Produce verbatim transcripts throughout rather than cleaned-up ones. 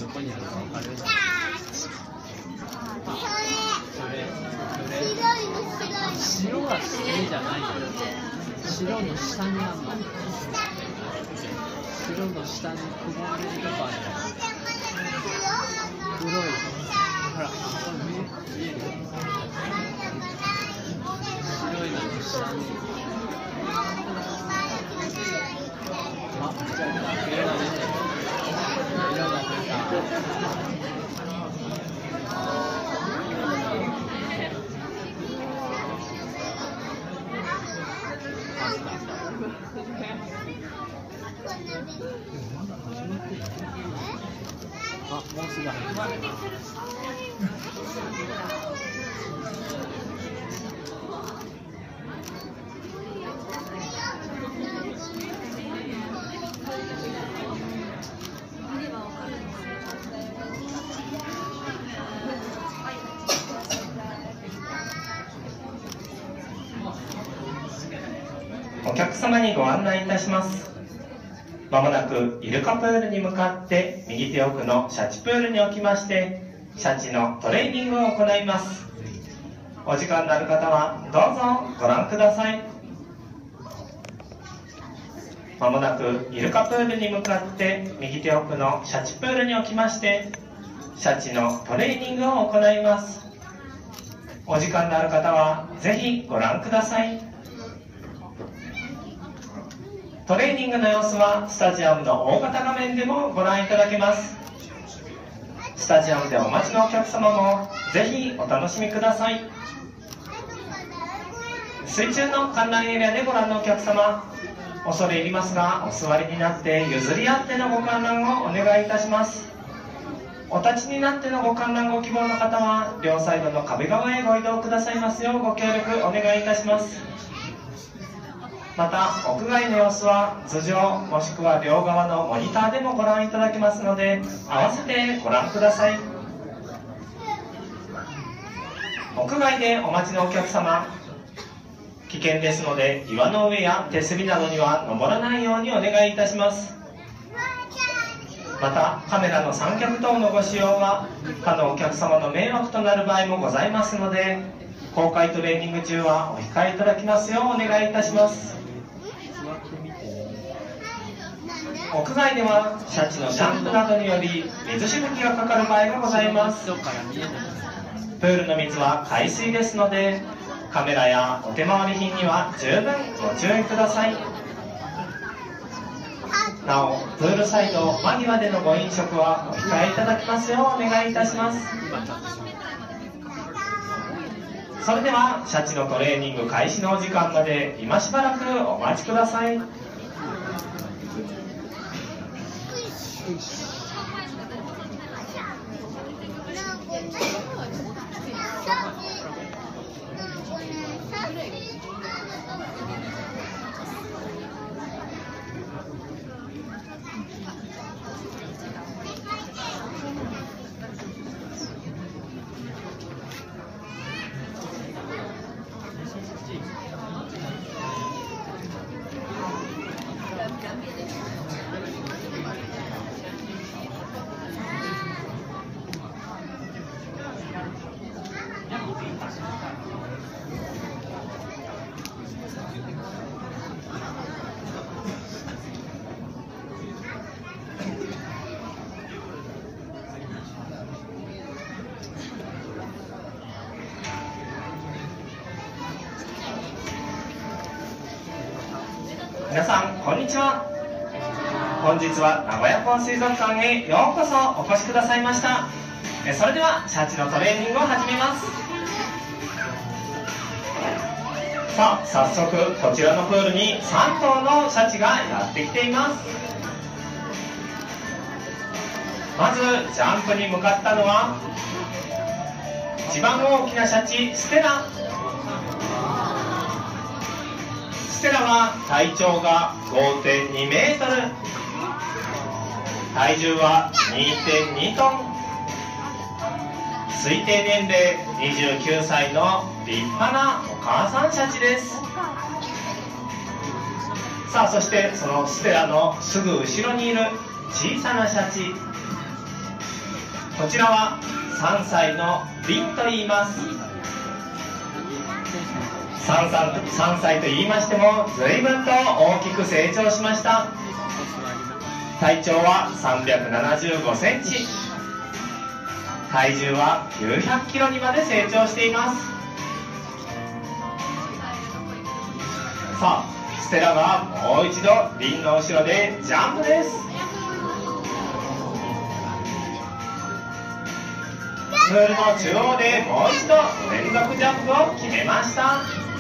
どこにあるかわかる？それ、それ、白は上じゃないよ。白の下にあるの。白の下にくぼんでるとこある。黒い。ほら、これ見える？白いのの下に。あ、じゃあ、色が出てる。色が出た。あ、もうすぐ始まる。 お客様にご案内いたします。まもなくイルカプールに向かって右手奥のシャチプールにおきましてシャチのトレーニングを行います。お時間のある方はどうぞご覧ください。まもなくイルカプールに向かって右手奥のシャチプールにおきましてシャチのトレーニングを行います。お時間のある方はぜひご覧ください。トレーニングの様子はスタジアムの大型画面でもご覧いただけます。スタジアムでお待ちのお客様もぜひお楽しみください。水中の観覧エリアでご覧のお客様、恐れ入りますがお座りになって譲り合ってのご観覧をお願いいたします。お立ちになってのご観覧ご希望の方は両サイドの壁側へご移動くださいますようご協力お願いいたします。また屋外の様子は頭上もしくは両側のモニターでもご覧いただけますので合わせてご覧ください。屋外でお待ちのお客様、危険ですので岩の上や手すりなどには登らないようにお願いいたします。またカメラの三脚等のご使用は他のお客様の迷惑となる場合もございますので公開トレーニング中はお控えいただきますようお願いいたします。屋外ではシャチのジャンプなどにより水しぶきがかかる場合がございます。プールの水は海水ですのでカメラやお手回り品には十分ご注意ください。なおプールサイド間際でのご飲食はお控えいただきますようお願いいたします。それではシャチのトレーニング開始のお時間まで今しばらくお待ちください。皆さんこんにちは。本日は名古屋港水族館へようこそお越しくださいました。それではシャチのトレーニングを始めます。さあ早速こちらのプールにさん頭のシャチがやってきています。まずジャンプに向かったのは一番大きなシャチステラ。ステラは体長が ごてんにメートル、体重は にてんにトン、推定年齢にじゅうきゅうさいの立派なお母さんシャチです。さあそしてそのステラのすぐ後ろにいる小さなシャチ、 こちらはさんさいのリンと言います。さんさいと言いましても随分と大きく成長しました。体長はさんびゃくななじゅうごセンチ、体重はきゅうひゃくキロにまで成長しています。さあ、ステラがもう一度リンの後ろでジャンプです。プールの中央でもう一度連続ジャンプを決めました。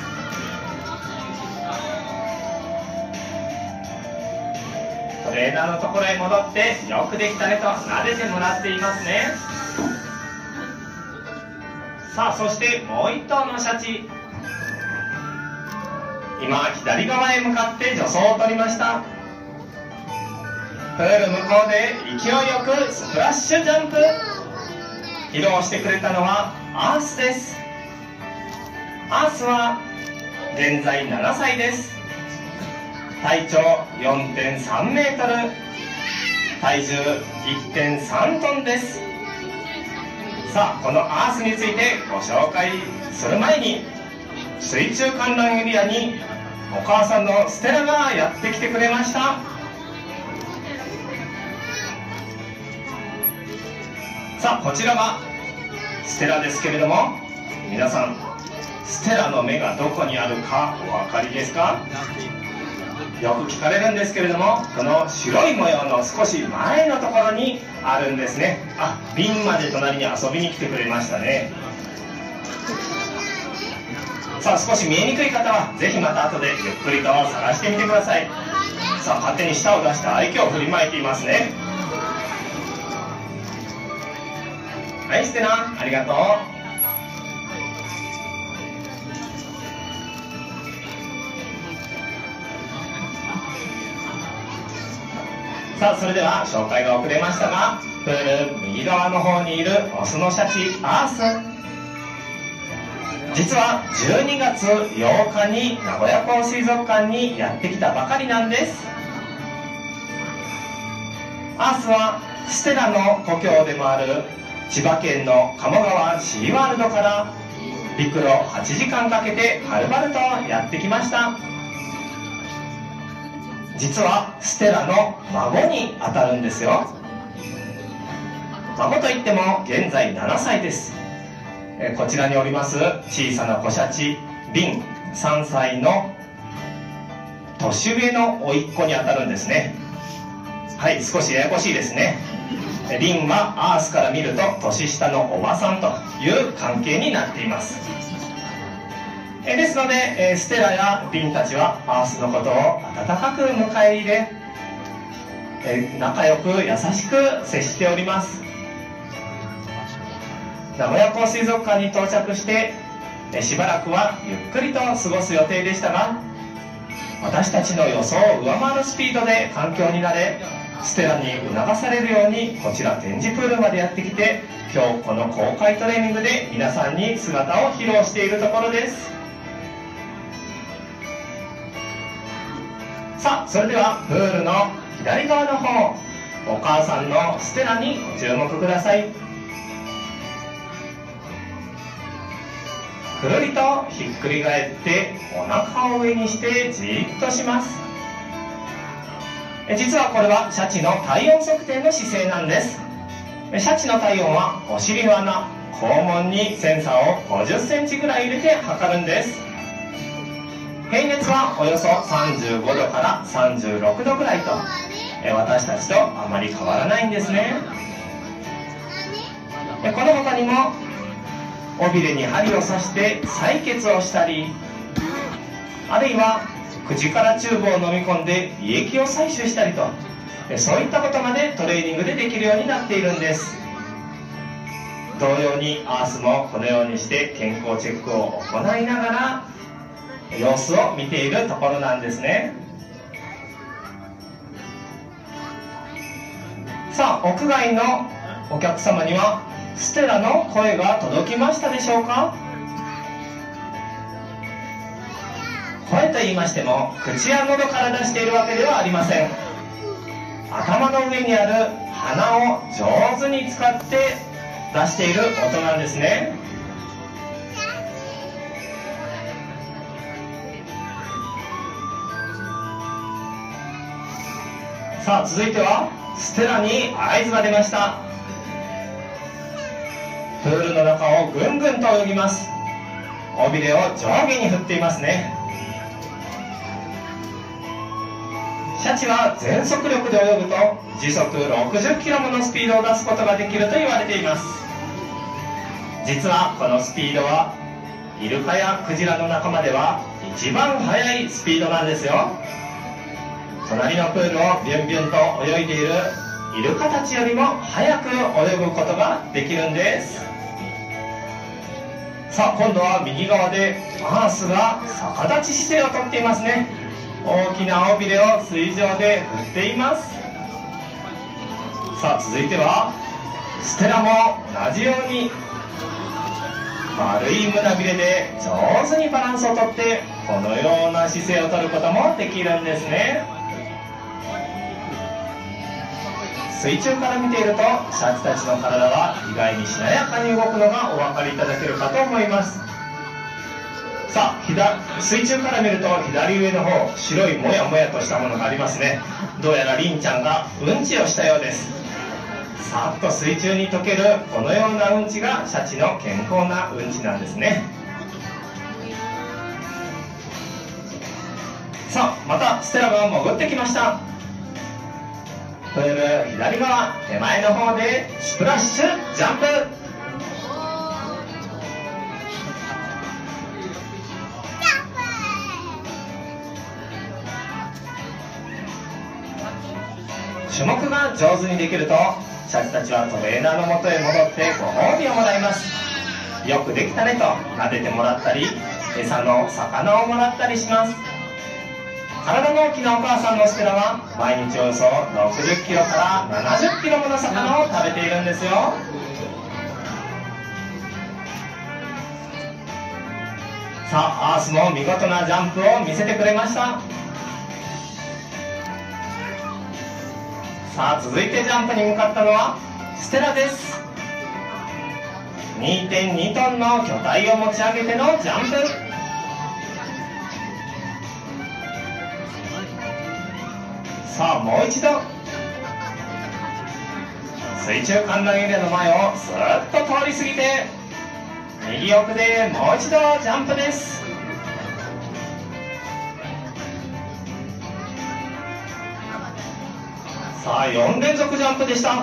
トレーナーのところへ戻ってよくできたねと撫でてもらっていますね。さあ、そしてもう一頭のシャチ、今左側へ向かって助走を取りました。プール向こうで勢いよくスプラッシュジャンプ、披露してくれたのはアースです。アースは現在ななさいです。体長 よんてんさんメートル、体重 いってんさんトンです。さあ、このアースについてご紹介する前に、水中観覧エリアにお母さんのステラがやってきてくれました。さあ、こちらがステラですけれども、皆さんステラの目がどこにあるかお分かりですか？よく聞かれるんですけれども、この白い模様の少し前のところにあるんですね。あ、瓶まで隣に遊びに来てくれましたね。さあ、少し見えにくい方はぜひまた後でゆっくりと探してみてください。さあ、勝手に舌を出して愛嬌を振りまいていますね。はい、ステラ、ありがとう。さあ、それでは紹介が遅れましたが、プール右側の方にいるオスのシャチアース、実はじゅうにがつようかに名古屋港水族館にやってきたばかりなんです。アースはステラの故郷でもある千葉県の鴨川シーワールドから陸路はちじかんかけてはるばるとやってきました。実はステラの孫にあたるんですよ。孫といっても現在ななさいです。えこちらにおります小さな子シャチリン、さんさいの年上の甥っ子にあたるんですね。はい、少しややこしいですね。リンはアースから見ると年下のおばさんという関係になっています。えですので、えステラやリンたちはアースのことを温かく迎え入れ、え仲良く優しく接しております。名古屋港水族館に到着してえしばらくはゆっくりと過ごす予定でしたが、私たちの予想を上回るスピードで環境に慣れ、ステラに促されるようにこちら展示プールまでやってきて、今日この公開トレーニングで皆さんに姿を披露しているところです。さあ、それではプールの左側の方、お母さんのステラにご注目ください。くるりとひっくり返ってお腹を上にしてじーっとします。実はこれはシャチの体温測定の姿勢なんです。シャチの体温はお尻の穴、肛門にセンサーをごじゅっセンチぐらい入れて測るんです。平熱はおよそさんじゅうごどからさんじゅうろくどぐらいと、私たちとあまり変わらないんですね。この他にも尾びれに針を刺して採血をしたり、あるいは口からチューブを飲み込んで胃液を採取したりと、そういったことまでトレーニングでできるようになっているんです。同様にアースもこのようにして健康チェックを行いながら様子を見ているところなんですね。さあ、屋外のお客様にはステラの声が届きましたでしょうか？声と言いましても口や喉から出しているわけではありません。頭の上にある鼻を上手に使って出している音なんですね。さあ続いてはステラに合図が出ました。プールの中をぐんぐんと泳ぎます。尾びれを上下に振っていますね。シャチは全速力で泳ぐと時速ろくじゅっキロものスピードを出すことができると言われています。実はこのスピードはイルカやクジラの仲間では一番速いスピードなんですよ。隣のプールをビュンビュンと泳いでいるイルカたちよりも速く泳ぐことができるんです。さあ今度は右側でアースが逆立ち姿勢をとっていますね。大きな尾びれを水上で振っています。さあ続いてはステラも同じように丸い胸びれで上手にバランスをとってこのような姿勢をとることもできるんですね。水中から見ているとシャチたちの体は意外にしなやかに動くのがお分かりいただけるかと思います。さあ左水中から見ると左上の方白いもやもやとしたものがありますね。どうやらリンちゃんがうんちをしたようです。さっと水中に溶けるこのようなうんちがシャチの健康なうんちなんですね。さあまたステラが潜ってきました。プール左側手前の方でスプラッシュジャンプ。種目が上手にできるとシャチたちはトレーナーのもとへ戻ってご褒美をもらいます。よくできたねと撫でてもらったり餌の魚をもらったりします。体の大きなお母さんのステラは毎日およそろくじゅっキロからななじゅっキロもの魚を食べているんですよ。さあアースも見事なジャンプを見せてくれました。さあ続いてジャンプに向かったのはステラです。 にてんに トンの巨体を持ち上げてのジャンプ。さあもう一度水中観覧エリアの前をスーッと通り過ぎて右奥でもう一度ジャンプです。さあよん連続ジャンプでした。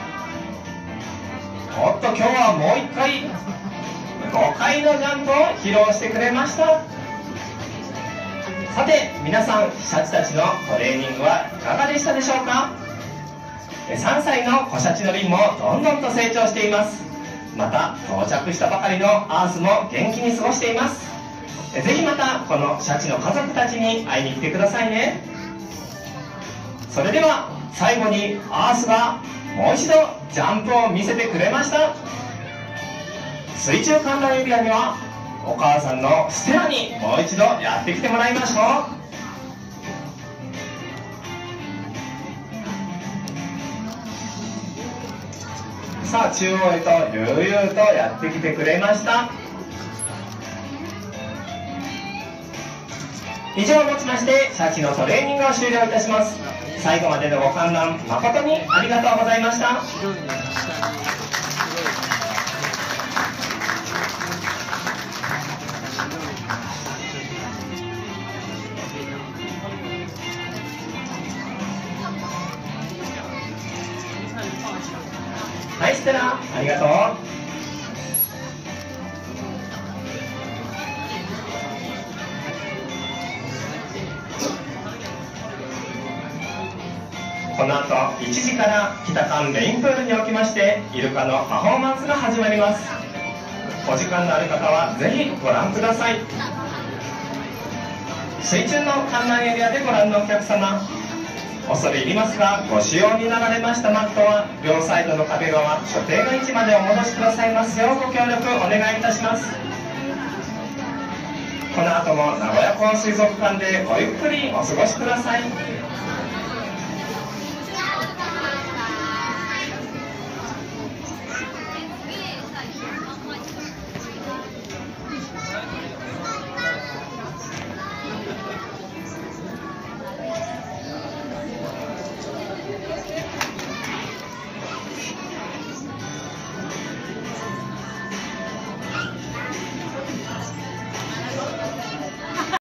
おっと今日はもういっかいごかいのジャンプを披露してくれました。さて皆さんシャチたちのトレーニングはいかがでしたでしょうか。さんさいの子シャチのリンもどんどんと成長しています。また到着したばかりのアースも元気に過ごしています。ぜひまたこのシャチの家族たちに会いに来てくださいね。それでは最後にアースがもう一度ジャンプを見せてくれました。水中観覧エリアにはお母さんのステラにもう一度やってきてもらいましょう。さあ中央へと悠々とやってきてくれました。以上をもちましてシャチのトレーニングを終了いたします。最後までのご観覧誠にありがとうございました。はい、ステラ、ありがとう。この後いちじから北館メインプールにおきましてイルカのパフォーマンスが始まります。お時間のある方はぜひご覧ください。水中の観覧エリアでご覧のお客様、恐れ入りますがご使用になられましたマットは両サイドの壁側所定の位置までお戻しくださいますようご協力お願いいたします。この後も名古屋港水族館でごゆっくりお過ごしください。